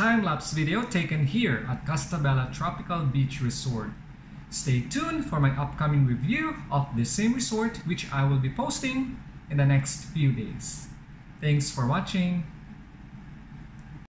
time-lapse video taken here at Costabella Tropical Beach Resort. Stay tuned for my upcoming review of the same resort, which I will be posting in the next few days. Thanks for watching.